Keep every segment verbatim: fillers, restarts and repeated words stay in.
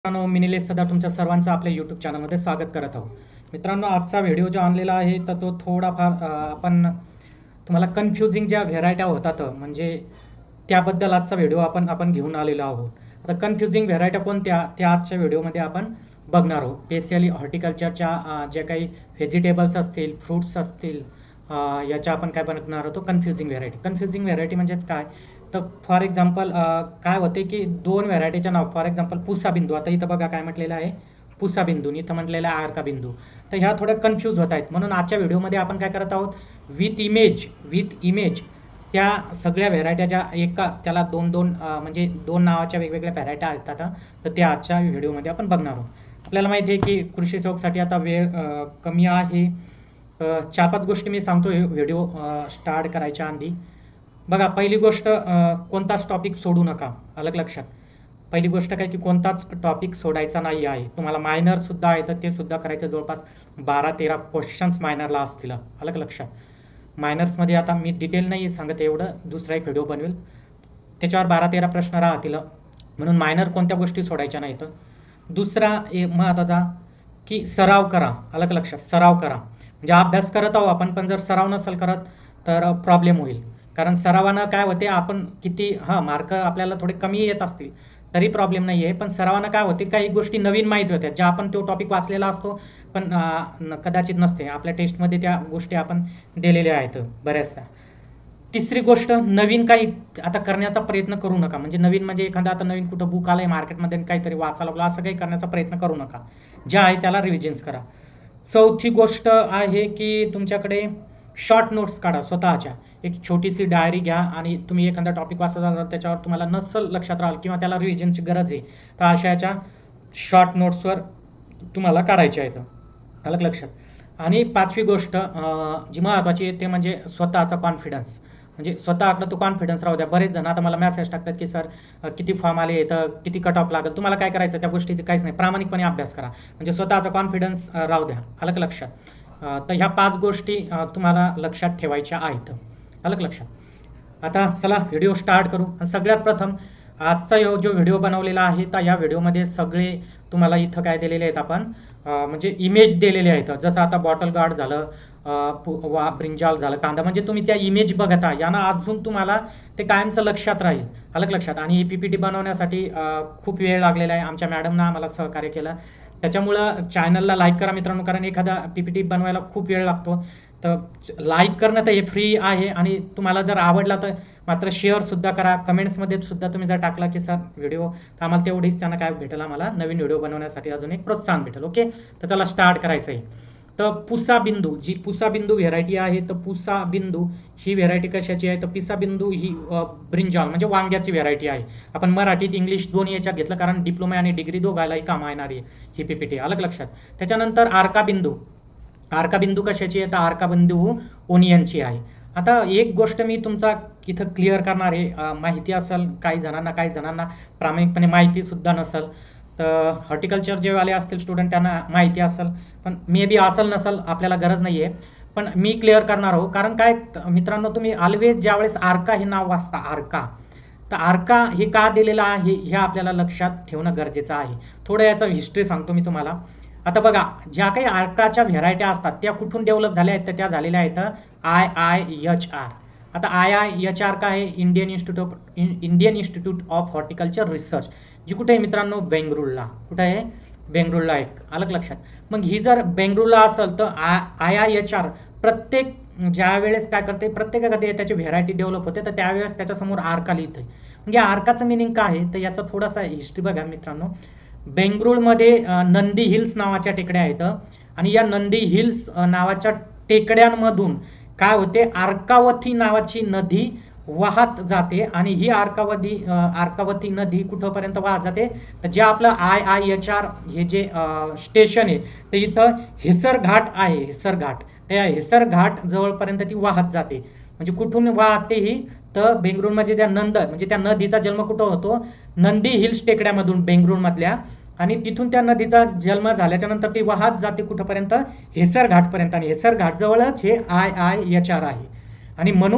मित्रांनो, मी निलेश सदा तुमच्या सर्वांचं आपल्या यूट्यूब चॅनलमध्ये स्वागत करत आहोत. मित्रांनो, आजचा व्हिडिओ जो आणलेला आहे तर तो थोडाफार अ, आपण तुम्हाला कन्फ्युजिंग ज्या व्हेरायट्या होतात म्हणजे त्याबद्दल आजचा व्हिडिओ आपण आपण घेऊन आलेलो आहोत. आता कन्फ्युजिंग व्हेरायट्या कोणत्या त्या आजच्या व्हिडिओमध्ये आपण बघणार आहोत. स्पेशली हॉर्टिकल्चरच्या अ, जे काही व्हेजिटेबल्स असतील, फ्रूट्स असतील, अ, याच्या आपण काय बघणार होतो कन्फ्युजिंग व्हेरायटी. कन्फ्युजिंग व्हेरायटी म्हणजेच काय, तर फॉर एक्झाम्पल काय होते की दोन व्हेरायटीच्या नाव, फॉर एक्झाम्पल पुसा बिंदू. आता इथं बघा काय म्हटलेलं आहे, पुसा बिंदू, इथं म्हटलेलं आहे आरका बिंदू. तर ह्या थोड्या कन्फ्यूज होत आहेत. म्हणून आजच्या व्हिडिओमध्ये आपण काय करत आहोत, विथ इमेज विथ इमेज त्या सगळ्या व्हेरायट्या ज्या एका त्याला दोन दोन अ, म्हणजे दोन नावाच्या वेगवेगळ्या व्हेरायट्या असतात, तर त्या आजच्या व्हिडिओमध्ये आपण बघणार आहोत. आपल्याला माहिती आहे की कृषी चौकसाठी आता वेळ अ, कमी आहे. अ, चार पाच गोष्टी मी सांगतो व्हिडिओ स्टार्ट करायच्या आधी. बघा, पहिली गोष्ट, अ, कोणताच टॉपिक सोडू नका. अलग लक्षात, पहिली गोष्ट काय की कोणताच टॉपिक सोडायचा नाही आहे. तुम्हाला मायनर सुद्धा आहे तर ते सुद्धा करायचं. जवळपास बारा तेरा क्वेश्चन्स मायनरला असतील. अलग लक्षात, मायनर्समध्ये आता मी डिटेल नाही सांगत, एवढं दुसरा एक व्हिडिओ बनवेल त्याच्यावर बारा तेरा प्रश्न राहतील. म्हणून मायनर कोणत्या गोष्टी सोडायच्या नाहीत. दुसरा एक महत्त्वाचा की सराव करा. अलग लक्षात, सराव करा. म्हणजे अभ्यास करत आहोत आपण, पण जर सराव नसेल करत तर प्रॉब्लेम होईल. कारण सरावानं काय होते, आपण किती हां मार्क आपल्याला थोडे कमी येत असतील तरी प्रॉब्लेम नाही आहे, पण सरावानं काय होते, काही गोष्टी नवीन माहीत होत्या ज्या आपण तो टॉपिक वाचलेला असतो पण अ, कदाचित नसते आपल्या टेस्टमध्ये त्या गोष्टी आपण दिलेल्या आहेत बऱ्याचशा. तिसरी गोष्ट, नवीन काही आता करण्याचा प्रयत्न करू नका. म्हणजे नवीन म्हणजे एखादा आता नवीन कुठं बुक आलंय मार्केटमध्ये काहीतरी वाचायला लागलं, असं काही करण्याचा प्रयत्न करू नका. ज्या आहे त्याला रिव्हिजन्स करा. चौथी गोष्ट आहे की तुमच्याकडे शॉर्ट नोट्स काढा स्वतःच्या. एक छोटीशी डायरी घ्या आणि तुम्ही एखादा टॉपिक वाचत असाल त्याच्यावर तुम्हाला नसल लक्षात राहील किंवा त्याला रिव्हिजनची गरज आहे, तर अशा याच्या शॉर्ट नोट्सवर तुम्हाला काढायच्या आहेत. अलग लक्षात. आणि पाचवी गोष्ट अ, जी महत्त्वाची आहे ते म्हणजे स्वतःचा कॉन्फिडन्स. म्हणजे स्वतःकडे तो कॉन्फिडन्स राहू द्या. बरेच जण आता मला मेसेज टाकतात की सर अ, किती फॉर्म आले तर किती कट ऑफ लागेल. तुम्हाला काय करायचं, त्या गोष्टीचं काहीच नाही, प्रामाणिकपणे अभ्यास करा. म्हणजे स्वतःचा कॉन्फिडन्स राहू द्या. अलग लक्षात. अ, तर ह्या पाच गोष्टी अ, तुम्हाला लक्षात ठेवायच्या आहेत. अलग लक्षात. आता चला व्हिडिओ स्टार्ट करू. आणि सगळ्यात प्रथम आजचा यो जो व्हिडिओ बनवलेला आहे तर या व्हिडिओमध्ये सगळे तुम्हाला इथं काय दिलेले आहेत आपण, अ, म्हणजे इमेज दिलेले आहेत. जसं आता बॉटल गार्ड झालं, अ, पु- वा ब्रिंजाल झालं, कांदा, म्हणजे तुम्ही त्या इमेज बघता यानं अजून तुम्हाला ते कायमचं लक्षात राहील. अलग लक्षात. आणि ही पीपीटी बनवण्यासाठी अ, खूप वेळ लागलेला आहे. आमच्या मॅडमनं आम्हाला सहकार्य केलं. त्याच्यामुळं चॅनलला लाईक करा मित्रांनो, कारण एखादा पीपीटी बनवायला खूप वेळ लागतो. तर लाईक करणं तर हे फ्री आहे, आणि तुम्हाला जर आवडला तर मात्र शेअर सुद्धा करा. कमेंट्समध्ये सुद्धा तुम्ही जर टाकला की सर व्हिडिओ, तर आम्हाला तेवढीच त्यांना काय भेटेल, आम्हाला नवीन व्हिडिओ बनवण्यासाठी अजून एक प्रोत्साहन भेटेल. ओके, तर चला स्टार्ट करायचं आहे. तर पुसा बिंदू, जी पुसा बिंदू व्हेरायटी आहे, तर पुसा बिंदू ही व्हेरायटी कशाची आहे, तर पिसा बिंदू ही अ, ब्रिंजाल म्हणजे वांग्याची व्हेरायटी आहे. आपण मराठीत इंग्लिश दोन्ही याच्यात घेतलं, कारण डिप्लोमा आणि डिग्री दोघायलाही कामा येणारी आहे ही पीपीटी. अलग लक्षात. त्याच्यानंतर आरका बिंदू. आरका बिंदू कशाची आहे, तर आरका बिंदू ओनियनची आहे. आता एक गोष्ट मी तुमचा इथं क्लिअर करणार आहे. अ, माहिती असेल काही जणांना, काही जणांना प्रामाणिकपणे माहिती सुद्धा नसेल. तर हॉर्टिकल्चर जेवाले असतील स्टुडंट त्यांना माहिती असेल, पण मे बी असेल नसेल आपल्याला गरज नाही आहे. पण मी क्लिअर करणार आहो. कारण काय मित्रांनो, तुम्ही ऑलवेज ज्यावेळेस आरका हे नाव वाचता, आरका, तर आरका हे का दिलेलं आहे हे आपल्याला लक्षात ठेवणं गरजेचं आहे. थोडं याचं हिस्ट्री सांगतो मी तुम्हाला. आता बघा, ज्या काही आर्काच्या व्हेरायट्या असतात त्या कुठून डेव्हलप झाल्या आहेत, तर त्या झालेल्या आहेत आय आय एच आर. आता आय आय एच आर काय आहे, Indian institute Indian institute of horticulture research, जी कुठे आहे मित्रांनो, बेंगळुरूला. कुठे आहे, बेंगळुरूला एक. अलग लक्षात. मग ही जर बेंगळुरूला असेल तर आय आय एच आर प्रत्येक ज्या वेळेस काय करते, प्रत्येकाकडे त्याची व्हेरायटी डेव्हलप होते, तर त्यावेळेस त्याच्यासमोर आर्का लिहिते. म्हणजे आर्काचं मिनिंग काय आहे, तर याचा थोडासा हिस्ट्री बघा मित्रांनो. बेंगळुरूमध्ये नंदी हिल्स नावाच्या टेकड्या आहेत, आणि या नंदी हिल्स नावाच्या टेकड्यांमधून काय होते, आर्कावती नावाची नदी वाहत जाते. आणि ही आर्कावती आर्कावती नदी कुठंपर्यंत वाहत जाते, तर जे आपलं आय आय एच आर हे जे स्टेशन आहे, तर इथं हिसर घाट आहे, हिसर घाट, त्या हिसर घाट जवळपर्यंत ती वाहत जाते. म्हणजे कुठून वाहते ही, तर बेंगळुरूमध्ये त्या नंद म्हणजे त्या नदीचा जन्म कुठं होतो, नंदी हिल्स टेकड्यामधून बेंगळुरूमधल्या. आणि तिथून त्या नदीचा जन्म झाल्याच्या नंतर ती वाहत जाते कुठंपर्यंत, हेसर घाटपर्यंत. आणि हेसर घाट जवळच हे आय आय एच आर आहे. आणि म्हणून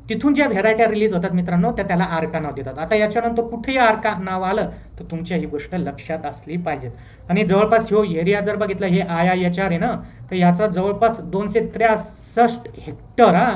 तिथून ज्या व्हेरायट्या रिलीज होतात मित्रांनो त्या त्याला आर्का नाव देतात. आता याच्यानंतर कुठेही आर्का नाव आलं तर तुमच्या ही गोष्ट लक्षात असली पाहिजे. आणि जवळपास ह्यो एरिया जर बघितला हे आय आय एच आर आहे ना, तर याचा जवळपास दोनशे त्रेसष्ट हेक्टर हा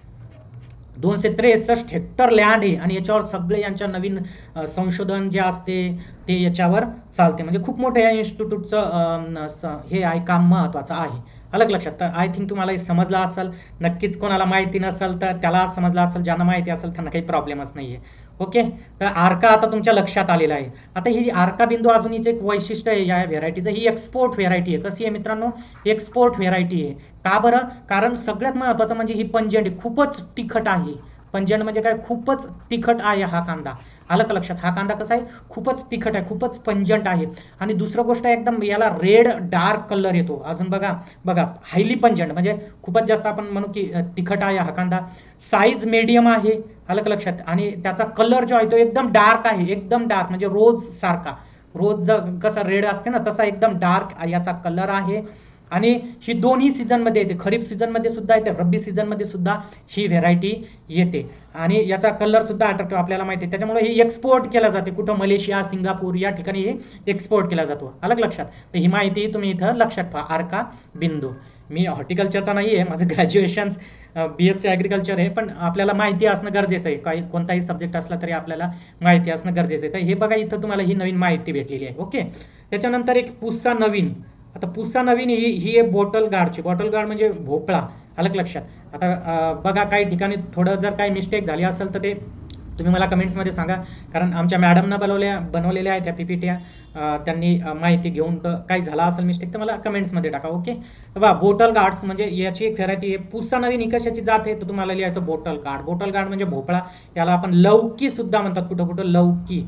दोनशे त्रेसष्ट हेक्टर लँड आहे आणि याच्यावर सगळे यांच्या नवीन संशोधन जे असते ते याच्यावर चालते. म्हणजे खूप मोठं या इन्स्टिट्यूटचं हे आहे, काम महत्वाचं आहे. अलग लक्षात. तर आय थिंक तुम्हाला हे समजलं असेल. नक्कीच कोणाला माहिती नसेल तर त्याला समजलं असेल, ज्यांना माहिती असेल त्यांना काही प्रॉब्लेमच नाहीये. ओके. तर आर्का आता तुमच्या लक्षात आलेला आहे. आता ही आर्का बिंदू अजून हिचं एक वैशिष्ट्य आहे या व्हेरायटीचं, ही एक्सपोर्ट व्हेरायटी आहे. कशी आहे मित्रांनो? एक्सपोर्ट व्हेरायटी आहे. का बरं? कारण सगळ्यात महत्वाचं म्हणजे ही पंजंट खूपच तिखट आहे. पंजंट म्हणजे काय? खूपच तिखट आहे हा कांदा. आलं का लक्षात? हा कांदा कसा आहे? खूपच तिखट आहे, खूपच पंजंट आहे. आणि दुसरं गोष्ट एकदम याला रेड डार्क कलर येतो. अजून बघा बघा हायली पंजंट म्हणजे खूपच जास्त आपण म्हणू की तिखट आहे हा कांदा. साईज मीडियम आहे. आलं का लक्षात? आणि त्याचा कलर जो आहे तो एकदम डार्क आहे, एकदम डार्क म्हणजे रोज सारखा. रोज कसा रेड असते ना तसा एकदम डार्क याचा कलर आहे. आणि ही दोन्ही सीझनमध्ये येते, खरीप सीझनमध्ये सुद्धा येते, रब्बी सीझनमध्ये सुद्धा ही व्हेरायटी येते. आणि याचा कलर सुद्धा अट्रॅक्टिव्ह आपल्याला माहिती आहे. त्याच्यामुळे ही एक्सपोर्ट केला जाते. कुठं? मलेशिया, सिंगापूर या ठिकाणी हे एक्सपोर्ट केला जातो. अलग लक्षात. तर ही माहिती तुम्ही इथं लक्षात ठेवा. आर्का बिंदू. मी हॉर्टिकल्चरचा नाही आहे, माझं graduation B S C agriculture आहे, पण आपल्याला माहिती असणं गरजेचं आहे. काही कोणताही सब्जेक्ट असला तरी आपल्याला माहिती असणं गरजेचं आहे. तर हे बघा इथं तुम्हाला ही नवीन माहिती भेटलेली आहे. ओके. त्याच्यानंतर एक पुस्सा नवीन. आता पुस्सा नवीन ही ही आहे बॉटल गार्डची. बॉटल गार्ड म्हणजे भोपळा. अलग लक्षात. आता बघा काही ठिकाणी थोडं जर काही मिस्टेक झाली असेल तर ते तुम्ही मला कमेंट्समध्ये सांगा, कारण आमच्या मॅडमनं बनवल्या बनवलेल्या आहेत त्या पीपीट्या. त्यांनी माहिती घेऊन तर काही झाला असेल मिस्टेक तर मला कमेंट्समध्ये टाका. ओके. बघा बॉटल गार्ड्स म्हणजे याची एक व्हेरायटी आहे. पुस्सा नवीन ही कशाची जात आहे तर तुम्हाला लिहायचं बॉटल गार्ड. बॉटल गार्ड म्हणजे भोपळा. याला आपण लौकी सुद्धा म्हणतात. कुठं कुठं? लौकी.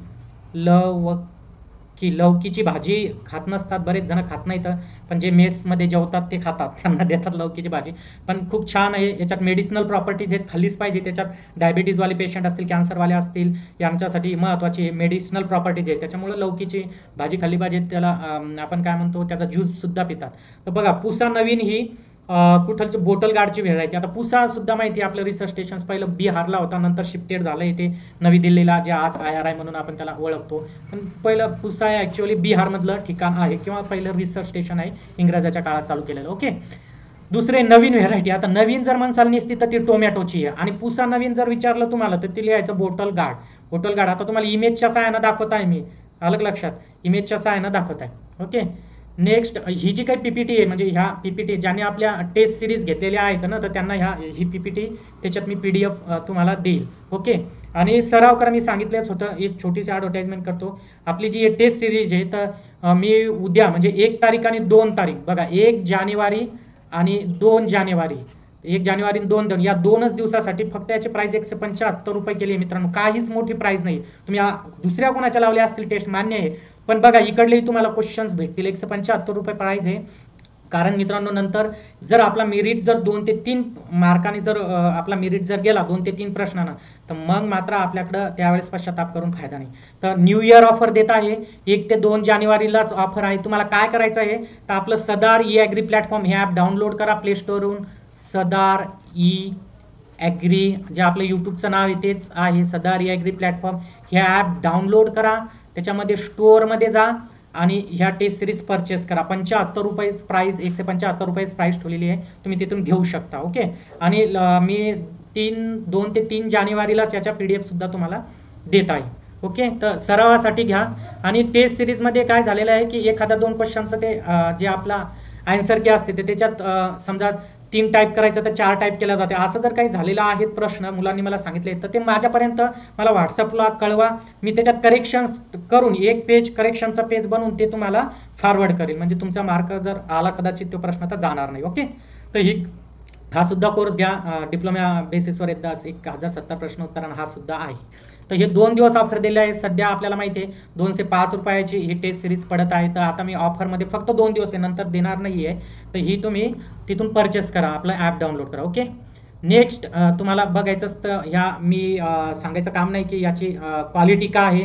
लव की लौकीची भाजी खात नसतात, बरेच जण खात नाहीत, पण जे मेसमध्ये जेवतात ते खातात, त्यांना देतात लौकीची भाजी. पण खूप छान आहे. याच्यात मेडिसिनल प्रॉपर्टीज आहेत, खाल्लीच पाहिजे. त्याच्यात डायबिटीजवाले पेशंट असतील, कॅन्सरवाले असतील, यांच्यासाठी महत्त्वाची मेडिसिनल प्रॉपर्टीज आहे. त्याच्यामुळे लौकीची भाजी खाल्ली पाहिजे. त्याला आपण काय म्हणतो, त्याचा ज्यूस सुद्धा पितात. तर बघा पुसा नवीन ही कुठलची बॉटल गार्डची व्हेरायटी. आता पुसा सुद्धा माहिती आहे आपलं रिसर्च स्टेशन पहिलं बिहारला होता, नंतर शिफ्टेड झालं इथे नवी दिल्लीला, जे आज आय आर आय म्हणून आपण त्याला ओळखतो. पण पहिलं पुसा आहे ॲक्च्युअली बिहारमधलं ठिकाण आहे किंवा पहिलं रिसर्च स्टेशन आहे, इंग्रजाच्या काळात चालू केलेलं. ओके. दुसरे नवीन व्हेरायटी. आता नवीन जर म्हणसाल नसती तर ती टोमॅटोची आहे. आणि पुसा नवीन जर विचारलं तुम्हाला तर ती लिहायचं बॉटल गार्ड. Bottle gourd. आता तुम्हाला इमेजच्या सहाय्यानं दाखवत आहे मी. अलग लक्षात. इमेजच्या सहाय्यानं दाखवत आहे. ओके. नेक्स्ट ही जी काही पीपीटी आहे म्हणजे ह्या पीपीटी ज्यांनी आपल्या टेस्ट सिरीज घेतलेल्या आहेत ना, तर त्यांना ह्या ही पीपीटी त्याच्यात मी पीडीएफ तुम्हाला देईल. ओके. आणि सराव करा. मी सांगितलंच होतं. एक छोटीशी ॲडव्हर्टाइजमेंट करतो. आपली जी टेस्ट सिरीज आहे तर मी उद्या म्हणजे एक तारीख आणि दोन तारीख बघा, एक जानेवारी आणि दोन जानेवारी एक जानेवारी दोन दोन या दोनच दिवसासाठी फक्त याची प्राइस एकशे पंच्याहत्तर रुपये केली आहे मित्रांनो. काहीच मोठी प्राइस नाही. तुम्ही दुसऱ्या कोणाच्या लावल्या असतील टेस्ट मान्य आहे, पण बघा इकडलेही तुम्हाला क्वेश्चन्स भेटतील. एकशे पंच्याहत्तर रुपये प्राइस आहे. कारण मित्रांनो नंतर जर आपला मेरिट जर दोन ते तीन मार्काने जर आपला मेरिट जर गेला दोन ते तीन प्रश्नांना, तर मग मात्र आपल्याकडं त्यावेळेस पश्चाताप करून फायदा नाही. तर न्यू इयर ऑफर देत आहे. एक ते दोन जानेवारीलाच ऑफर आहे. तुम्हाला काय करायचं आहे तर आपलं सदार ई ॲग्री प्लॅटफॉर्म हे ॲप डाउनलोड करा प्ले स्टोअरवरून. सदार ई ॲग्री जे आपलं यूट्यूबचं नाव आहे तेच आहे, सदार ई ॲग्री प्लॅटफॉर्म. हे ॲप डाउनलोड करा. त्याच्यामध्ये स्टोअरमध्ये जा आणि ह्या टेस्ट सिरीज परचेस करा. पंच्याहत्तर रुपये प्राइस, एकशे पंच्याहत्तर रुपये प्राइस ठेवलेली आहे. तुम्ही तिथून घेऊ शकता. ओके. आणि मी तीन दोन ते तीन जानेवारीलाच याच्या पी डी एफ सुद्धा तुम्हाला देत आहे. ओके. तर सरावासाठी घ्या. आणि टेस्ट सिरीजमध्ये काय झालेलं आहे की एखादा दोन क्वेश्चनचं ते जे आपला आन्सर की असते ते त्याच्यात समजा तीन टाईप करायचं तर चार टाईप केला जाते. असं जर काही झालेलं आहे प्रश्न मुलांनी मला सांगितले तर ते माझ्यापर्यंत मला व्हॉट्सअपला कळवा. मी त्याच्यात करेक्शन्स करून एक पेज करेक्शनचा पेज बनवून ते तुम्हाला फॉरवर्ड करेल. म्हणजे तुमचा मार्क जर आला कदाचित तो प्रश्न तर जाणार नाही. ओके. तर ही हा सुद्धा कोर्स घ्या. डिप्लोमा बेसिसवर एकदा एक हजार सत्तर प्रश्न उत्तरांना हा सुद्धा आहे. तर हे दोन दिवस ऑफर दिले आहे. सध्या आपल्याला माहिती आहे दोनशे पाच रुपयाची ही टेस्ट सिरीज पडत आहे. तर आता मी ऑफरमध्ये फक्त दोन दिवस आहे, नंतर देणार नाही आहे. तर ही तुम्ही तिथून परचेस करा, आपलं ॲप डाउनलोड करा. ओके. नेक्स्ट तुम्हाला बघायचं असतं ह्या मी सांगायचं काम नाही की याची क्वालिटी काय आहे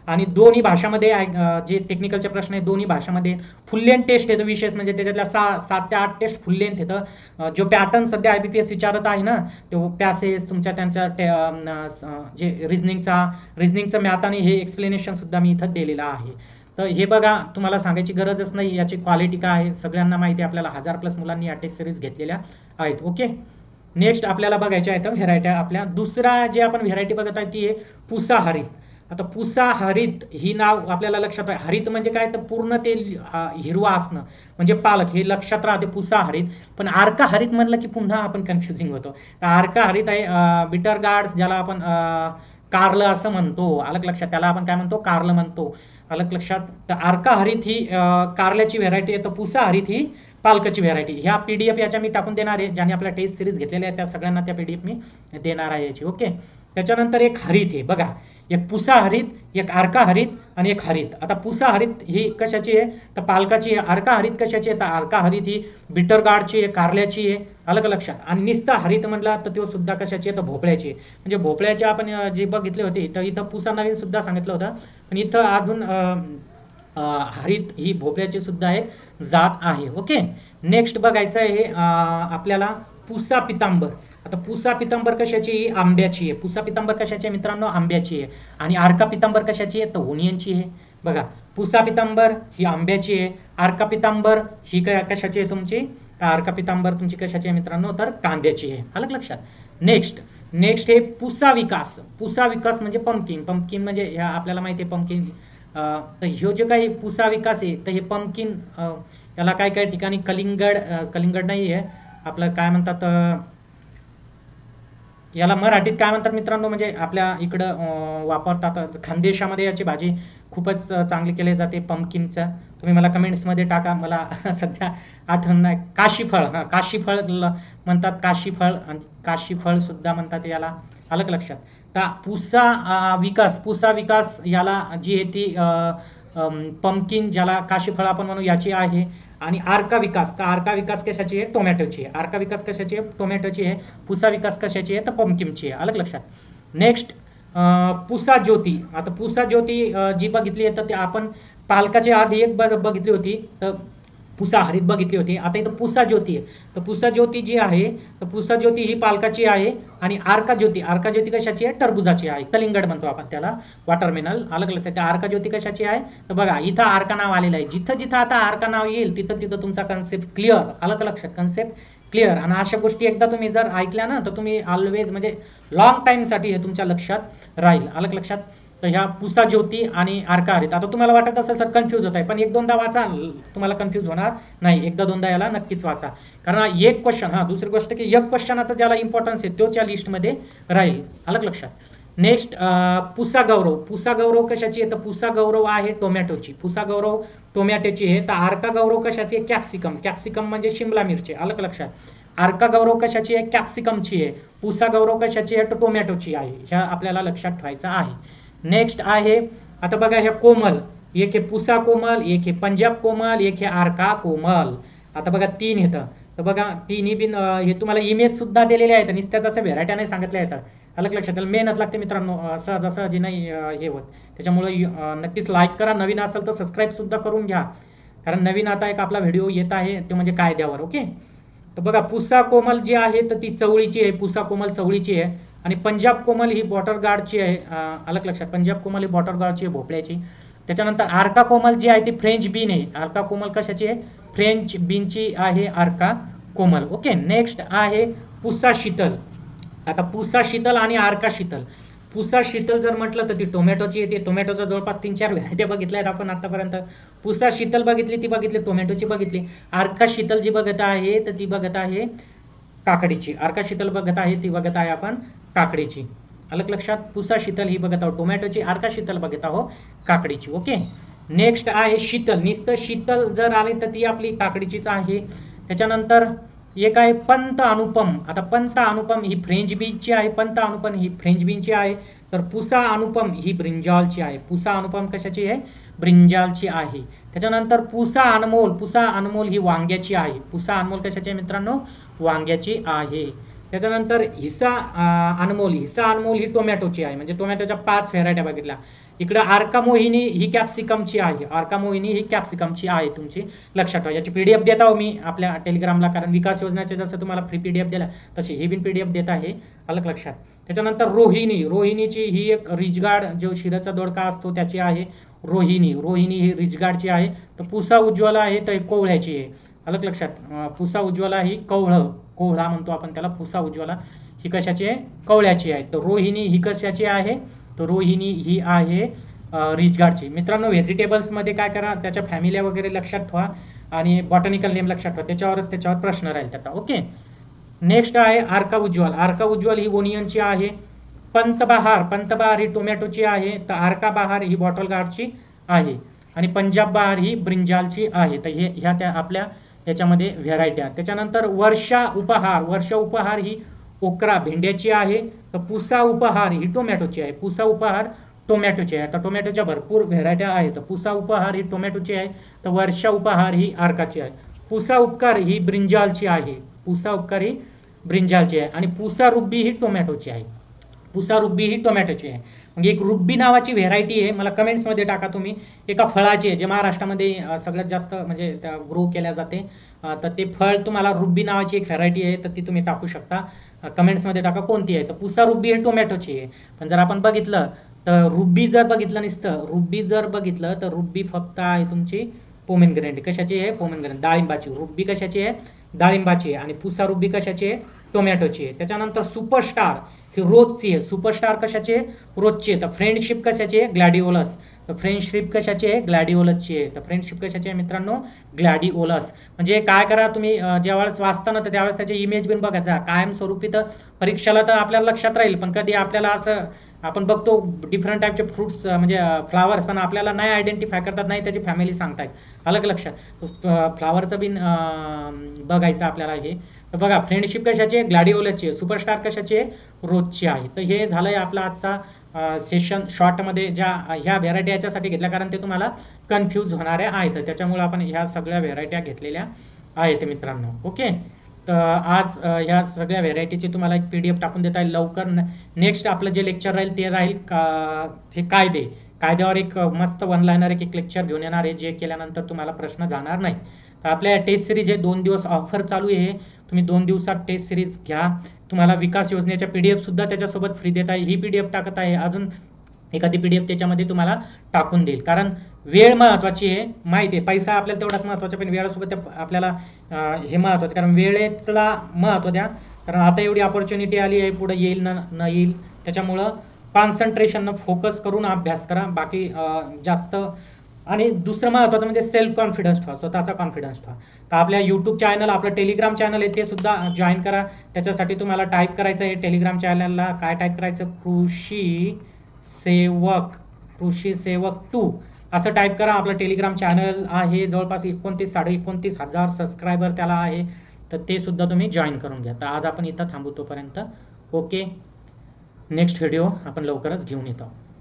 आणि दोन्ही भाषामध्ये अं, जे टेक्निकलचे प्रश्न आहेत दोन्ही भाषामध्ये फुल लेंथ टेस्ट येतं विशेष म्हणजे त्याच्यातल्या सहा सात ते आठ टेस्ट फुल लेंथ येतं. अं, जो पॅटर्न सध्या आय बी पी एस विचारत आहे ना तो पॅसेज तुमच्या त्यांच्या टे- अं, अं, जे रिझनिंगचा रिझनिंगचं मॅथ आणि हे एक्सप्लेनेशन सुद्धा मी इथं दिलेलं आहे. तर हे बघा तुम्हाला सांगायची गरजच नाही याची क्वालिटी काय आहे सगळ्यांना माहिती आहे. आपल्याला हजार प्लस मुलांनी या टेस्ट सिरीज घेतलेल्या आहेत. ओके, नेक्स्ट आपल्याला बघायच्या आहेत व्हेरायटी. आपल्या दुसरा जे आपण व्हेरायटी बघत आहे ती आहे पुसा हरित. आता पुसा हरित ही नाव आपल्याला लक्षात आहे. हरित म्हणजे काय तर पूर्ण ते अं, हिरवा असणं म्हणजे पालक हे लक्षात राहते पुसा हरित. पण आर्का हरित म्हणलं की पुन्हा आपण कन्फ्युजिंग होतो. तर आर्का हरित आहे बिटर गार्ड्स ज्याला आपण अं, कारलं असं म्हणतो. अलग लक्षात त्याला आपण काय म्हणतो कारलं म्हणतो. अलग लक्षात. तर आर्का हरित ही अं, कारल्याची व्हेरायटी आहे. तर पुसा हरित ही पालकाची व्हेरायटी. ह्या पीडीएफ याच्या मी टाकून देणार आहे ज्यांनी आपल्या टेस्ट सिरीज घेतलेल्या आहेत त्या सगळ्यांना त्या पीडीएफ मी देणार आहे याची. ओके, त्याच्यानंतर एक हरित आहे बघा, एक पुसा हरित एक आर्का हरित आणि एक हरित. आता पुसा हरित ही कशाची आहे तर पालकाची आहे. आर्का हरित कशाची आहे तर आर्का हरित ही बिटर गार्डची आहे कारल्याची आहे. अलग लक्षात. आणि निस्ता हरित म्हटला तर तो सुद्धा कशाची आहे तर भोपळ्याची आहे. म्हणजे भोपळ्याचे आपण अं, जे बघितले होते तर इथं पुसा नवीन सुद्धा सांगितलं होतं पण इथं अजून अं, अं, हरित ही भोपळ्याची सुद्धा एक जात आहे. ओके, नेक्स्ट बघायचं आहे अं, आपल्याला पुसा पितांबर. आता पुसा पितांबर कशाची आहे आंब्याची आहे. पुसा पितांबर कशाची आहे मित्रांनो आंब्याची आहे. आणि आर्का पितांबर कशाची आहे तर ओनियनची आहे. बघा पुसा पितांबर ही आंब्याची आहे. आर्का पितांबर ही क- कशाची आहे तुमची आर्का पितांबर तुमची कशाची आहे मित्रांनो तर कांद्याची आहे. अलग लक्षात. नेक्स्ट नेक्स्ट हे पुसा विकास. पुसा विकास म्हणजे पंपकिन. पंपकिन म्हणजे ह्या आपल्याला माहिती आहे पंपकिन. तर ह्यो जे काही पुसा विकास आहे तर हे पंपकिन याला काय काय ठिकाणी कलिंगड अं, कलिंगड नाही आहे आपलं काय म्हणतात अं, याला मराठीत काय म्हणतात मित्रांनो म्हणजे आपल्या इकडं अं, वापरतात. खानदेशामध्ये याची भाजी खूपच अं, चांगली केली जाते पंपकिनचं. तुम्ही मला कमेंट्समध्ये टाका. मला सध्या आठवण नाही. काशीफळ हां काशीफळ ल- म्हणतात काशीफळ आणि काशीफळ सुद्धा म्हणतात याला. अलग लक्षात. तर पुसा अं, विकास पुसा विकास याला जी आहे ती पंपकिन ज्याला काशीफळ आपण म्हणू याची आहे. आणि आर्का विकास तर आर्का विकास कशाची आहे टोमॅटोची आहे. आर्का विकास कशाची आहे टोमॅटोची आहे. पुसा विकास कशाची आहे तर पंपकिनची आहे. अलग लक्षात. नेक्स्ट पुसा ज्योती. आता पुसा ज्योती अं, जी बघितली आहे तर ते आपण पालकाची आधी एक बघ- बघितली होती तर पुसा हरित बघितली होती. आता इथं पुसा ज्योती आहे. तर पुसा ज्योती जी आहे तर पुसा ज्योती ही पालकाची आहे. आणि आर्का ज्योती आर्का ज्योती कशाची आहे टरबुजाची आहे. कलिंगड म्हणतो आपण त्याला वॉटरमेनल. अलग लक्षात. त्या आर्का ज्योती कशाची आहे तर बघा इथं आर्का नाव आलेलं आहे. जिथं जिथं आता आर्का नाव येईल तिथं तिथं तुमचा कन्सेप्ट क्लिअर. अलग लक्षात. Concept clear. आणि अशा गोष्टी एकदा तुम्ही जर ऐकल्या ना तर तुम्ही ऑलवेज म्हणजे लॉंग टाइमसाठी हे तुमच्या लक्षात राहील. अलग लक्षात. तर ह्या पुसा ज्योती आणि आर्का हरित. आता तुम्हाला वाटत असेल सर कन्फ्यूज होत आहे पण एक दोनदा वाचा तुम्हाला कन्फ्यूज होणार नाही. एकदा दोनदा याला नक्कीच वाचा कारण हा एक क्वेश्चन हा दुसरी गोष्ट की एक क्वेश्चनाचा ज्याला इम्पॉर्टन्स आहे तोच या लिस्टमध्ये राहील. अलग लक्षात. नेक्स्ट पुसा गौरव. पुसा गौरव कशाची आहे तर पुसा गौरव आहे टोमॅटोची. पुसा गौरव टोमॅटोची आहे. तर आर्का गौरव कशाची आहे कॅप्सिकम. कॅप्सिकम म्हणजे शिमला मिरची. अलग लक्षात. आर्का गौरव कशाची आहे कॅप्सिकमची आहे. पुसा गौरव कशाची आहे तर टोमॅटोची आहे. ह्या आपल्याला लक्षात ठेवायचं आहे. नेक्स्ट आहे आता बघा ह्या कोमल. एक हे पुसा कोमल एक हे पंजाब कोमल एक हे आर्का कोमल. आता बघा तीन येतं. तर बघा तिन्ही बिन अं, हे तुम्हाला इमेज सुद्धा दिलेले आहेत आणि त्याच असं व्हेरायट्या नाही सांगितल्या येतात. अलग लक्षात. त्याला मेहनत लागते मित्रांनो अं, सहज सहजी नाही अं, हे होत. त्याच्यामुळे अं, नक्कीच लाईक करा. नवीन असेल तर सबस्क्राईब सुद्धा करून घ्या कारण नवीन आता एक आपला व्हिडिओ येत आहे तो म्हणजे कायद्यावर. ओके, तर बघा पुसा कोमल जी आहे तर ती चवळीची आहे. पुसा कोमल चवळीची आहे. आणि पंजाब कोमल ही बॉटर गार्डची आहे. अं, अलग लक्षात. पंजाब कोमल ही बॉटर गार्डची आहे भोपळ्याची. त्याच्यानंतर आर्का कोमल जी आहे ती फ्रेंच बीन आहे. आर्का कोमल कशाची आहे फ्रेंच बीनची आहे आर्का कोमल. ओके, नेक्स्ट आहे पुसा शीतल. आता पुसा शीतल आणि आर्का शीतल. पुसा शीतल जर म्हटलं तर ती टोमॅटोची येते. टोमॅटोचा जवळपास तीन चार व्हरायट्या बघितल्या आहेत आपण आतापर्यंत. पुसा शीतल बघितली ती बघितली टोमॅटोची बघितली. आर्का शीतल जी बघत आहे तर ती बघत आहे काकडीची. आर्का शीतल बघत आहे ती बघत आहे आपण काकडीची. अलग लक्षात. पुसा शीतल ही बघत आहोत टोमॅटोची. आर्का शीतल बघत आहोत काकडीची. ओके, नेक्स्ट आहे शीतल. निस्त शीतल जर आली तर ती आपली काकडीचीच आहे. त्याच्यानंतर एक आहे पंत अनुपम. आता पंत अनुपम ही फ्रेंच बीनची आहे. पंत अनुपम ही फ्रेंच बीनची आहे. तर पुसा अनुपम ही ब्रिंजॉलची आहे. पुसा अनुपम कशाची आहे ब्रिंजॉलची आहे. त्याच्यानंतर पुसा अनमोल. पुसा अनमोल ही वांग्याची आहे. पुसा अनमोल कशाची आहे मित्रांनो वांग्याची आहे. त्याच्यानंतर हिसा अं, अनमोल हिसा अनमोल ही टोमॅटोची आहे. म्हणजे टोमॅटोच्या पाच व्हेरायट्या बघितल्या. इकडे आर्का मोहिनी ही कॅप्सिकमची आहे, आर्का मोहिनी ही कॅप्सिकमची आहे तुमची, लक्षात ठेवा. याची पीडीएफ देत आहो मी आपल्या टेलिग्रामला, कारण विकास योजनेचे जसं तुम्हाला फ्री पीडीएफ दिला तशी ही बिन पीडीएफ देत आहे, अलग लक्षात. त्याच्यानंतर रोहिणी, रोहिणीची ही एक रिजगार्ड जो शिराचा दोडका असतो त्याची आहे रोहिणी, रोहिणी ही रिजगार्डची आहे. तर पुसा उज्ज्वला आहे तर कोवळ्याची आहे, अलग लक्षात. पुसा उज्ज्वला ही कवळ, कोवळा म्हणतो आपण त्याला, पुसा उज्ज्वला ही कशाची आहे, कवळ्याची आहे. तर रोहिणी ही कशाची आहे, तर रोहिणी ही आहे रिजगार्डची. मित्रांनो व्हेजिटेबल्समध्ये काय करा, त्याच्या फॅमिल्या वगैरे लक्षात ठेवा आणि बॉटनिकल नेम लक्षात ठेवा, त्याच्यावरच त्याच्यावर प्रश्न राहील त्याचा. ओके. नेक्स्ट आहे आर्का उज्ज्वल, आर्का उज्ज्वल ही ओनियनची आहे. पंतबहार, पंतबहार ही टोमॅटोची आहे. तर आर्का बहार ही बॉटल गार्डची आहे आणि पंजाब बहार ही ब्रिंजालची आहे. तर हे ह्या त्या आपल्या याच्यामध्ये व्हेरायटी आहेत. त्याच्यानंतर वर्षा उपहार, वर्षा उपहार ही ओकरा भेंड्याची आहे. तर पुसा उपहार ही टोमॅटोची आहे, पुसा उपहार टोमॅटोची आहे. आता टोमॅटोच्या भरपूर व्हेरायट्या आहेत. तर पुसा उपहार ही टोमॅटोची आहे, तर वर्षा उपहार ही आर्काची आहे. पुसा उपकार ही ब्रिंजालची आहे, पुसा उपकार ही ब्रिंजालची आहे आणि पुसा रुब्बी ही टोमॅटोची आहे, पुसा रुब्बी ही टोमॅटोची आहे. म्हणजे एक रुब्बी नावाची व्हेरायटी आहे, मला कमेंट्समध्ये टाका तुम्ही, एका फळाची आहे जे महाराष्ट्रामध्ये सगळ्यात जास्त म्हणजे ग्रो केल्या जाते. तर ते फळ तुम्हाला रुब्बी नावाची एक व्हेरायटी आहे, तर ती तुम्ही टाकू शकता, कमेंट्समध्ये टाका कोणती आहे. तर पुसा रुब्बी ही टोमॅटोची आहे. पण जर आपण बघितलं तर रुब्बी जर बघितलं नसतं, रुब्बी जर बघितलं तर रुब्बी फक्त आहे तुमची पोमेग्रेनेट, कशाची आहे, पोमेग्रेनेट डाळिंबाची. रुब्बी कशाची आहे, डाळिंबाची आहे आणि पुसा रुब्बी कशाची आहे, टोमॅटोची आहे. त्याच्यानंतर सुपरस्टार ही रोजची आहे, सुपरस्टार कशाची आहे, रोजची आहे. तर फ्रेंडशिप कशाची आहे, ग्लॅडिओलस, तर फ्रेंडशिप कशाची आहे, ग्लॅडिओलसची आहे. तर फ्रेंडशिप कशाची आहे मित्रांनो, ग्लॅडिओलस. म्हणजे काय करा तुम्ही ज्यावेळेस वाचता ना तर त्यावेळेस त्याचे इमेज बिन बघायचा, कायमस्वरूपी तर परीक्षेला तर आपल्याला लक्षात राहील, पण कधी आपल्याला असं आपण बघतो डिफरंट टाईपचे फ्रुट्स म्हणजे फ्लावर्स, पण आपल्याला नाही आयडेंटिफाय करतात, नाही त्याची फॅमिली सांगतायत, अलग लक्षात. फ्लावरचं बिन बघायचं आपल्याला हे. तर बघा फ्रेंडशिप कशाची आहे, ग्लॅडिओलसची आहे. सुपरस्टार कशाची आहे, रोजची आहे. तर हे झालंय आपला आजचा सेशन शॉर्टमध्ये, ज्या ह्या व्हेरायटी याच्यासाठी घेतल्या कारण ते तुम्हाला कन्फ्यूज होणाऱ्या आहेत, त्याच्यामुळे आपण ह्या सगळ्या व्हेरायट्या घेतलेल्या आहेत मित्रांनो. ओके. तर आज ह्या सगळ्या व्हेरायटीची तुम्हाला एक पी डी एफ टाकून देता येईल लवकर. नेक्स्ट आपलं जे लेक्चर राहील ते राहील का हे कायदे, कायद्यावर एक मस्त वन लाईनर एक लेक्चर घेऊन येणार आहे, जे केल्यानंतर तुम्हाला प्रश्न जाणार नाही. तर आपल्या टेस्ट सिरीज आहे, दोन दिवस ऑफर चालू आहे, तुम्ही दोन दिवसात टेस्ट सिरीज घ्या. तुम्हाला विकास योजनेच्या पीडीएफ सुद्धा त्याच्यासोबत फ्री देत आहे, ही पीडीएफ टाकत आहे, अजून एखादी पीडीएफ त्याच्यामध्ये तुम्हाला टाकून देईल. कारण वेळ महत्वाची आहे, माहिती आहे, पैसा आपल्याला तेवढाच महत्वाचा, पण वेळासोबत आपल्याला हे महत्वाचं, कारण वेळेला महत्व द्या. कारण आता एवढी अपॉर्च्युनिटी आली आहे, पुढे येईल ना न येईल, त्याच्यामुळं कॉन्सन्ट्रेशन फोकस करून अभ्यास करा, बाकी जास्त. आणि दुसरं महत्त्वाचं म्हणजे सेल्फ कॉन्फिडन्स ठेवा, स्वतःचा कॉन्फिडन्स ठेवा. तर आपल्या यूट्यूब चॅनल, आपलं टेलिग्राम चॅनल आहे ते सुद्धा जॉईन करा. त्याच्यासाठी तुम्हाला टाईप करायचं आहे टेलिग्राम चॅनलला, काय टाईप करायचं, कृषी सेवक, कृषी सेवक टू असं टाईप करा. आपलं टेलिग्राम चॅनल आहे, जवळपास एकोणतीस साडे एकोणतीस हजार सबस्क्रायबर त्याला आहे, तर ते सुद्धा तुम्ही जॉईन करून घ्या. तर आज आपण इथं थांबू तोपर्यंत. ओके. नेक्स्ट व्हिडिओ आपण लवकरच घेऊन येतो.